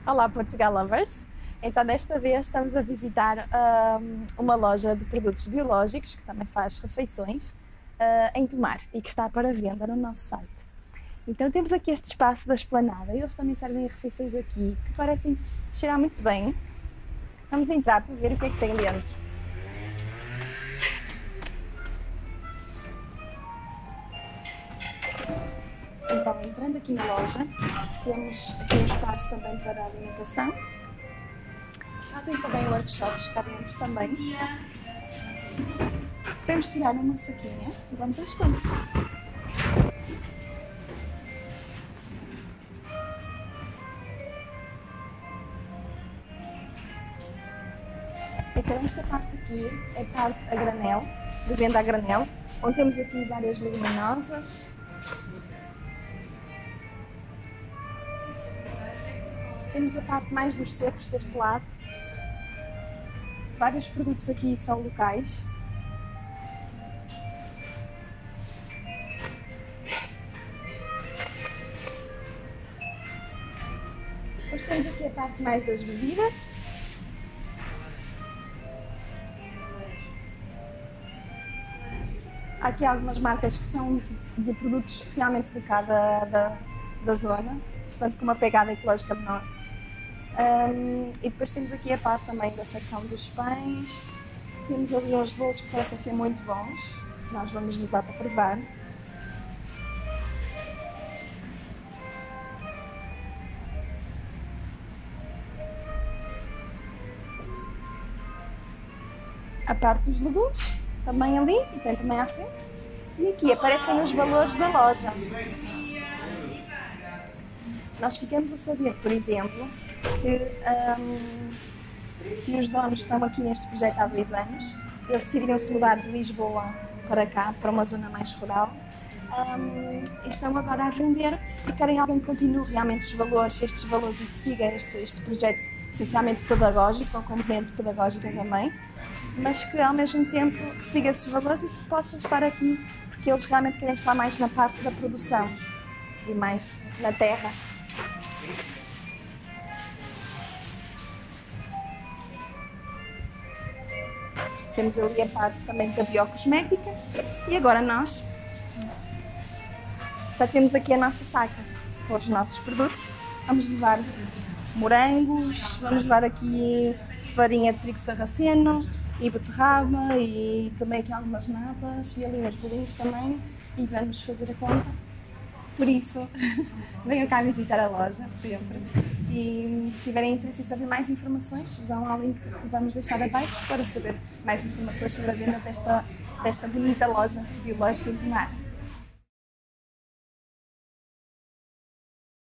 Olá, Portugal Lovers! Então, desta vez estamos a visitar uma loja de produtos biológicos que também faz refeições em Tomar e que está para venda no nosso site. Então, temos aqui este espaço da esplanada e eles também servem refeições aqui que parecem cheirar muito bem. Vamos entrar para ver o que é que tem dentro. Então, entrando aqui na loja, temos aqui um espaço também para a alimentação. Fazem também workshops cá dentro também. Podemos tirar uma saquinha e vamos às compras. Então esta parte aqui é parte a granel, de venda a granel, onde temos aqui várias leguminosas. Temos a parte mais dos secos deste lado. Vários produtos aqui são locais. Depois temos aqui a parte mais das bebidas. Há aqui algumas marcas que são de produtos realmente de cá da zona, portanto com uma pegada ecológica menor. E depois temos aqui a parte também da secção dos pães. Temos ali uns bolos que parecem ser muito bons. Nós vamos levar para provar. A parte dos legumes, também ali, e tem também à frente. E aqui aparecem os valores da loja. Nós ficamos a saber, por exemplo, que os donos estão aqui neste projeto há 2 anos. Eles decidiram se mudar de Lisboa para cá, para uma zona mais rural. E estão agora a vender porque querem alguém que continue realmente estes valores e que siga este projeto essencialmente pedagógico, com componente pedagógica também, mas que ao mesmo tempo siga esses valores e que possa estar aqui, porque eles realmente querem estar mais na parte da produção e mais na terra. Temos ali a parte também da biocosmética e agora nós já temos aqui a nossa saca com os nossos produtos. Vamos levar morangos, vamos levar aqui farinha de trigo sarraceno e beterraba e também aqui algumas natas e ali uns bolinhos também e vamos fazer a conta. Por isso, venham cá visitar a loja, sempre. E se tiverem interesse em saber mais informações, vão ao link que vamos deixar abaixo para saber mais informações sobre a venda desta bonita loja biológica em Tomar.